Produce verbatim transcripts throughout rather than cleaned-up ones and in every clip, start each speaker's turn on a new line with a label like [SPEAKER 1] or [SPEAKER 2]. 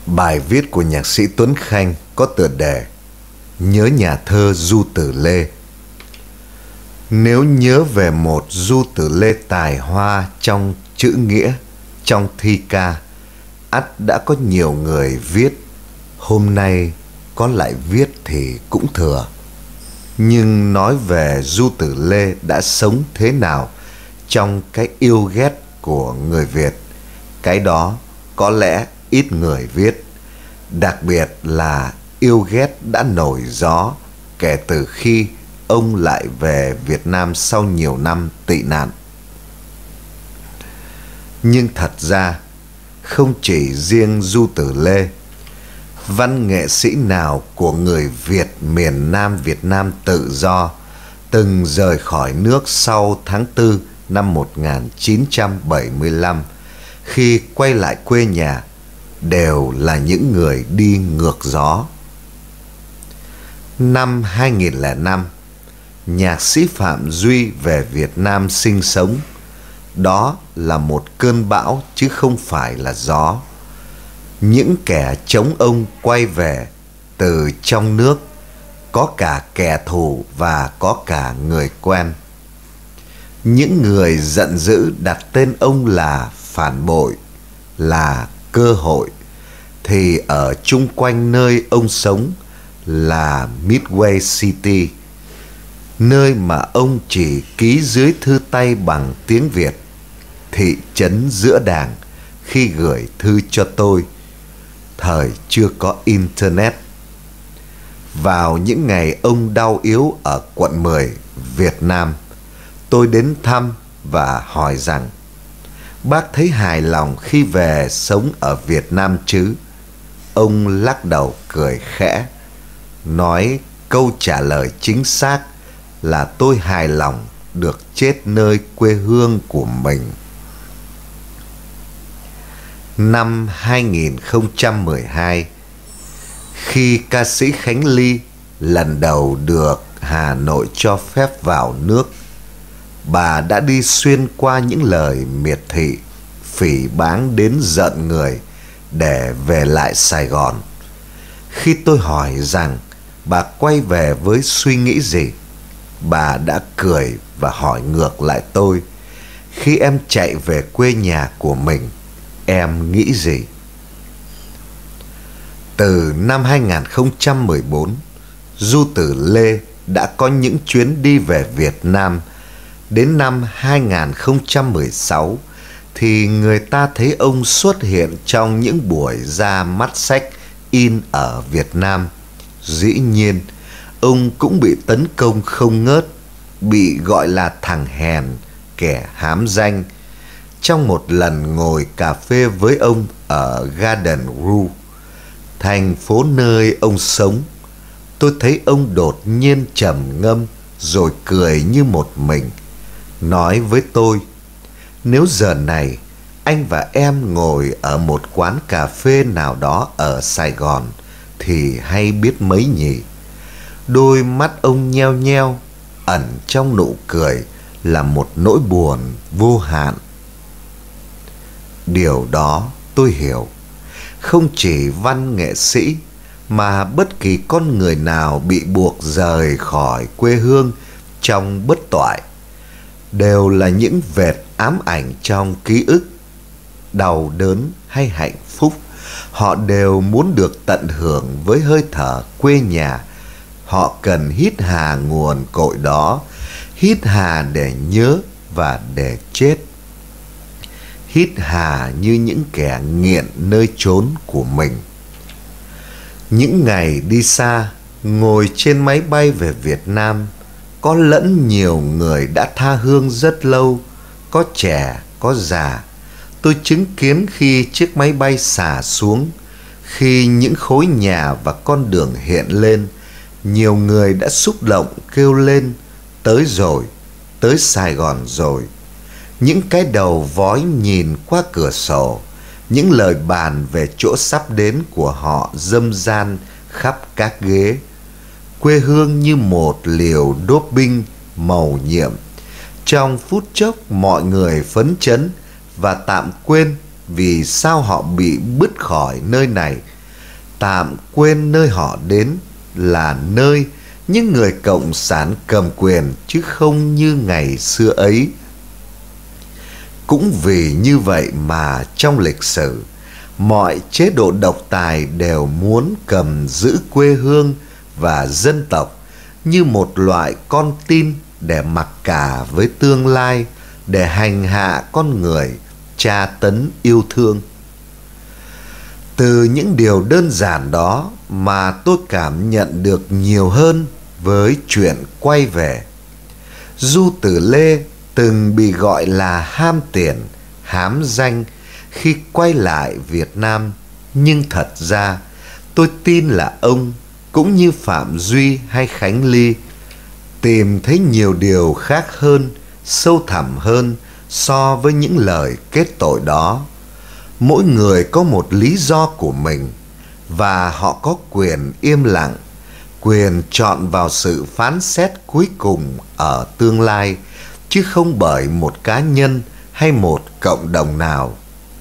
[SPEAKER 1] Bài viết của nhạc sĩ Tuấn Khanh có tựa đề Nhớ nhà thơ Du Tử Lê. Nếu nhớ về một Du Tử Lê tài hoa trong chữ nghĩa, trong thi ca, ắt đã có nhiều người viết. Hôm nay có lại viết thì cũng thừa. Nhưng nói về Du Tử Lê đã sống thế nào trong cái yêu ghét của người Việt, cái đó có lẽ ít người viết. Đặc biệt là yêu ghét đã nổi gió kể từ khi ông lại về Việt Nam sau nhiều năm tị nạn. Nhưng thật ra không chỉ riêng Du Tử Lê, văn nghệ sĩ nào của người Việt miền Nam Việt Nam tự do từng rời khỏi nước sau tháng tư năm một nghìn chín trăm bảy mươi lăm, khi quay lại quê nhà đều là những người đi ngược gió. Năm hai nghìn lẻ năm, nhạc sĩ Phạm Duy về Việt Nam sinh sống. Đó là một cơn bão chứ không phải là gió. Những kẻ chống ông quay về từ trong nước, có cả kẻ thù và có cả người quen. Những người giận dữ đặt tên ông là phản bội, là cơ hội, thì ở chung quanh nơi ông sống là Midway City, nơi mà ông chỉ ký dưới thư tay bằng tiếng Việt, thị trấn giữa đàng, khi gửi thư cho tôi. Thời chưa có Internet. Vào những ngày ông đau yếu ở quận mười, Việt Nam, tôi đến thăm và hỏi rằng bác thấy hài lòng khi về sống ở Việt Nam chứ? Ông lắc đầu cười khẽ, nói câu trả lời chính xác là tôi hài lòng được chết nơi quê hương của mình. Năm hai nghìn không trăm mười hai, khi ca sĩ Khánh Ly lần đầu được Hà Nội cho phép vào nước, bà đã đi xuyên qua những lời miệt thị, phỉ báng đến giận người để về lại Sài Gòn. Khi tôi hỏi rằng bà quay về với suy nghĩ gì, bà đã cười và hỏi ngược lại tôi: khi em chạy về quê nhà của mình, em nghĩ gì? Từ năm hai nghìn không trăm mười bốn, Du Tử Lê đã có những chuyến đi về Việt Nam. Đến năm hai nghìn không trăm mười sáu thì người ta thấy ông xuất hiện trong những buổi ra mắt sách in ở Việt Nam. Dĩ nhiên, ông cũng bị tấn công không ngớt, bị gọi là thằng hèn, kẻ hám danh. Trong một lần ngồi cà phê với ông ở Garden Grove, thành phố nơi ông sống, tôi thấy ông đột nhiên trầm ngâm rồi cười như một mình, nói với tôi: nếu giờ này anh và em ngồi ở một quán cà phê nào đó ở Sài Gòn thì hay biết mấy nhỉ? Đôi mắt ông nheo nheo, ẩn trong nụ cười là một nỗi buồn vô hạn. Điều đó tôi hiểu. Không chỉ văn nghệ sĩ mà bất kỳ con người nào bị buộc rời khỏi quê hương trong bất toại đều là những vệt ám ảnh trong ký ức. Đau đớn hay hạnh phúc, họ đều muốn được tận hưởng với hơi thở quê nhà. Họ cần hít hà nguồn cội đó, hít hà để nhớ và để chết, hít hà như những kẻ nghiện nơi chốn của mình. Những ngày đi xa, ngồi trên máy bay về Việt Nam, có lẫn nhiều người đã tha hương rất lâu, có trẻ, có già. Tôi chứng kiến khi chiếc máy bay xả xuống, khi những khối nhà và con đường hiện lên, nhiều người đã xúc động kêu lên: tới rồi, tới Sài Gòn rồi. Những cái đầu vói nhìn qua cửa sổ, những lời bàn về chỗ sắp đến của họ râm ran khắp các ghế. Quê hương như một liều doping màu nhiệm. Trong phút chốc mọi người phấn chấn và tạm quên vì sao họ bị bứt khỏi nơi này tạm quên nơi họ đến là nơi những người cộng sản cầm quyền, chứ không như ngày xưa ấy. Cũng vì như vậy mà trong lịch sử, mọi chế độ độc tài đều muốn cầm giữ quê hương và dân tộc như một loại con tin để mặc cả với tương lai, để hành hạ con người, tra tấn yêu thương. Từ những điều đơn giản đó mà tôi cảm nhận được nhiều hơn với chuyện quay về. Du Tử Lê từng bị gọi là ham tiền, hám danh khi quay lại Việt Nam, nhưng thật ra tôi tin là ông cũng như Phạm Duy hay Khánh Ly tìm thấy nhiều điều khác hơn, sâu thẳm hơn so với những lời kết tội đó. Mỗi người có một lý do của mình và họ có quyền im lặng, quyền chọn vào sự phán xét cuối cùng ở tương lai, chứ không bởi một cá nhân hay một cộng đồng nào.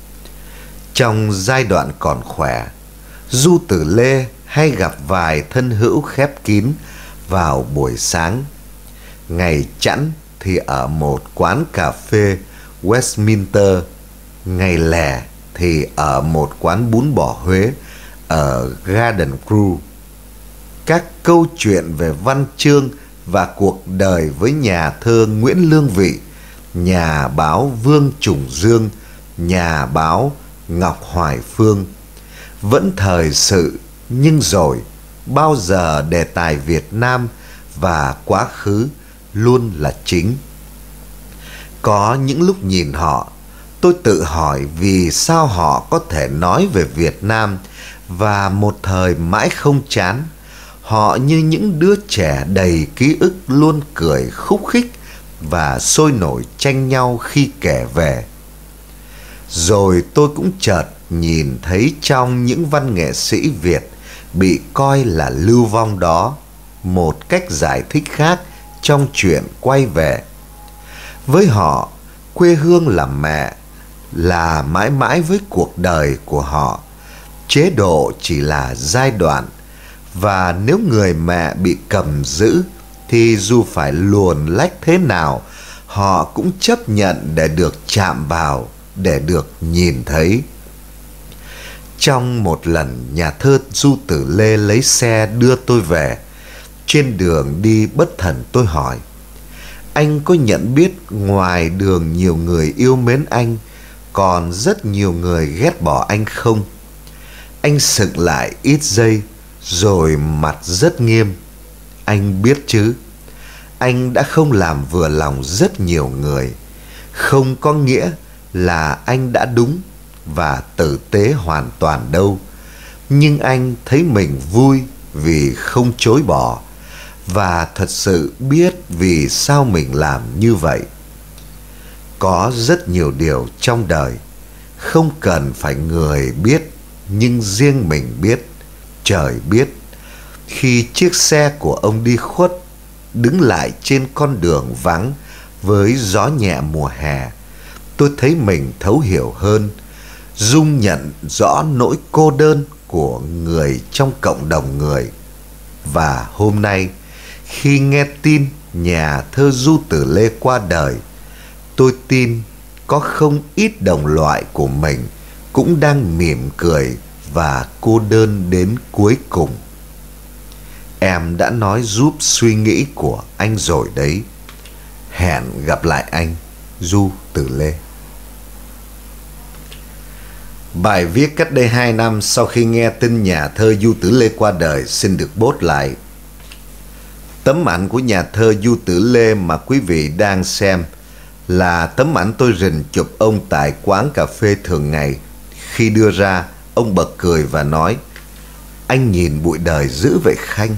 [SPEAKER 1] Trong giai đoạn còn khỏe, Du Tử Lê hay gặp vài thân hữu khép kín vào buổi sáng. Ngày chẵn thì ở một quán cà phê Westminster, ngày lẻ thì ở một quán bún bò Huế ở Garden Grove. Các câu chuyện về văn chương và cuộc đời với nhà thơ Nguyễn Lương Vị, nhà báo Vương Trùng Dương, nhà báo Ngọc Hoài Phương vẫn thời sự, nhưng rồi bao giờ đề tài Việt Nam và quá khứ luôn là chính. Có những lúc nhìn họ, tôi tự hỏi vì sao họ có thể nói về Việt Nam và một thời mãi không chán. Họ như những đứa trẻ đầy ký ức luôn cười khúc khích và sôi nổi tranh nhau khi kể về. Rồi tôi cũng chợt nhìn thấy trong những văn nghệ sĩ Việt bị coi là lưu vong đó một cách giải thích khác trong chuyện quay về. Với họ, quê hương là mẹ, là mãi mãi với cuộc đời của họ. Chế độ chỉ là giai đoạn, và nếu người mẹ bị cầm giữ thì dù phải luồn lách thế nào, họ cũng chấp nhận để được chạm vào, để được nhìn thấy. Trong một lần nhà thơ Du Tử Lê lấy xe đưa tôi về, trên đường đi bất thần tôi hỏi: anh có nhận biết ngoài đường nhiều người yêu mến anh, còn rất nhiều người ghét bỏ anh không? Anh sững lại ít giây, rồi mặt rất nghiêm: anh biết chứ, anh đã không làm vừa lòng rất nhiều người. Không có nghĩa là anh đã đúng và tử tế hoàn toàn đâu, nhưng anh thấy mình vui vì không chối bỏ, và thật sự biết vì sao mình làm như vậy. Có rất nhiều điều trong đời không cần phải người biết, nhưng riêng mình biết, trời biết. Khi chiếc xe của ông đi khuất, đứng lại trên con đường vắng với gió nhẹ mùa hè, tôi thấy mình thấu hiểu hơn, dung nhận rõ nỗi cô đơn của người trong cộng đồng người. Và hôm nay, khi nghe tin nhà thơ Du Tử Lê qua đời, tôi tin có không ít đồng loại của mình cũng đang mỉm cười và cô đơn đến cuối cùng. Em đã nói giúp suy nghĩ của anh rồi đấy. Hẹn gặp lại anh, Du Tử Lê. Bài viết cách đây hai năm sau khi nghe tin nhà thơ Du Tử Lê qua đời xin được post lại. Tấm ảnh của nhà thơ Du Tử Lê mà quý vị đang xem là tấm ảnh tôi rình chụp ông tại quán cà phê thường ngày. Khi đưa ra, ông bật cười và nói: anh nhìn bụi đời dữ vậy Khanh.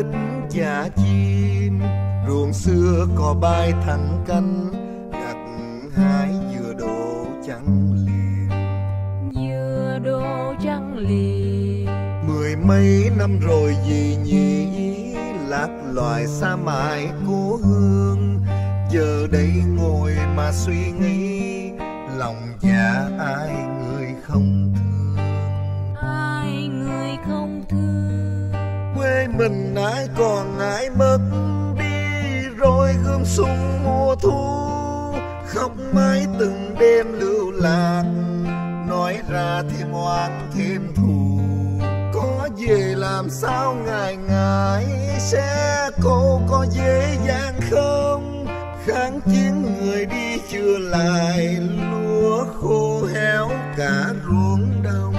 [SPEAKER 1] ít chả chim. Ruộng xưa cò bay thẳng cánh, gặt hái dừa đổ trắng liền.
[SPEAKER 2] Dừa đổ trắng liền.
[SPEAKER 1] Mười mấy năm rồi gì nhỉ, lạc loài xa mãi cố hương. Giờ đây ngồi mà suy nghĩ, lòng dạ ai người không thương.
[SPEAKER 2] Ai người không thương.
[SPEAKER 1] Quê mình ai còn ai mất đi, rồi gươm súng mùa thu. Khóc mãi từng đêm lưu lạc, nói ra thêm oán thêm thù. Có về làm sao ngại ngại, sẽ cô có dễ dàng không? Kháng chiến người đi chưa lại, lúa khô héo cả ruộng đồng.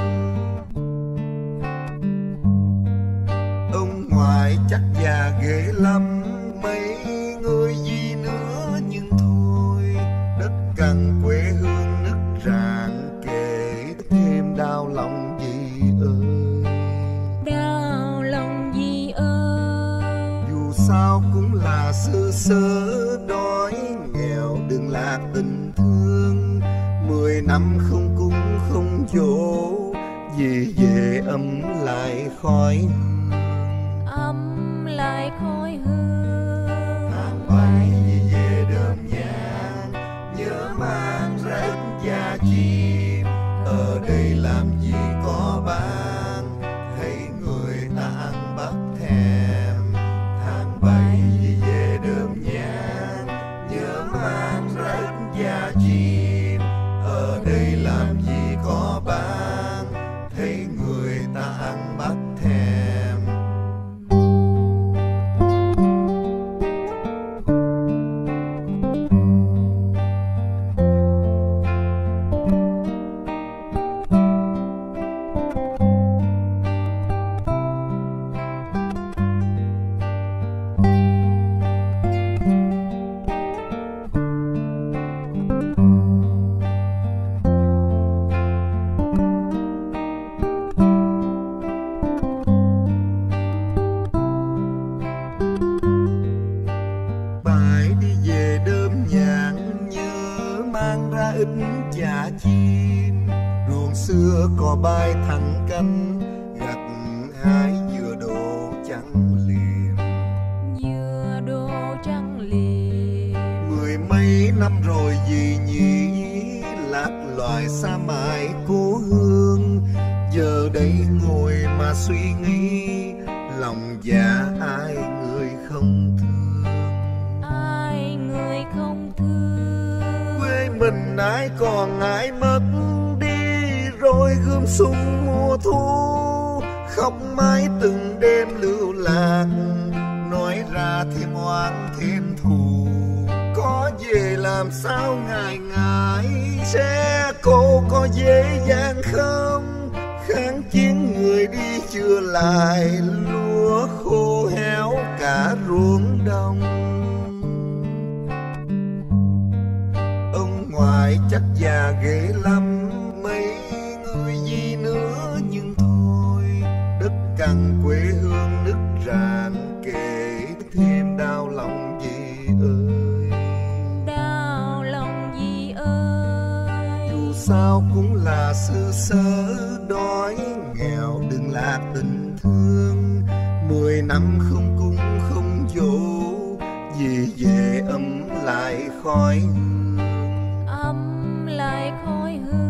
[SPEAKER 1] Ông ngoại chắc già ghê lắm, mấy người gì nữa nhưng thôi. Đất cằn quê hương nứt rạn, kể thêm đau lòng gì ơi.
[SPEAKER 2] Đau lòng gì ơi.
[SPEAKER 1] Dù sao cũng là xứ sở đói nghèo, đừng lạc tình thương. Mười năm không cúng không dỗ, vì về ấm lại khói
[SPEAKER 2] ấm lại khói hương.
[SPEAKER 1] tháng bảy về đơm nhang, nhớ mang ra ít da chim. Ở đây làm gì có bán, thấy người ta ăn bắt thèm. Tháng bảy về đơm nhang, nhớ mang ra ít da chim. Ở đây làm gì có bán, thấy người ta ăn bắt thèm. Ít chả chim, ruộng xưa cò bay thẳng cánh, gặt hái dừa đổ trắng liền.
[SPEAKER 2] Dừa đổ trắng liền.
[SPEAKER 1] Mười mấy năm rồi gì nhỉ, lạc loài xa mãi cố hương. Giờ đây ngồi mà suy nghĩ, lòng dạ ai người không thương.
[SPEAKER 2] Ai người không thương.
[SPEAKER 1] Quê mình ai còn ai mất đi, rồi gươm súng mùa thu. Khóc mãi từng đêm lưu lạc, nói ra thêm oán thêm thù. Có về làm sao ngại ngại, sẽ cô có dễ dàng không? Kháng chiến người đi chưa lại, lúa khô héo cả ruộng đồng. Ông ngoại chắc già ghê lắm, mấy người gì nữa nhưng thôi. Đất cằn quê hương nứt rạn, kể thêm đau lòng gì ơi.
[SPEAKER 2] Đau lòng gì ơi.
[SPEAKER 1] Dù sao cũng là xứ sở đói nghèo, đừng lạc tình thương. Mười năm không cúng không dỗ, vì về ấm lại khói
[SPEAKER 2] ấm lại khói hương.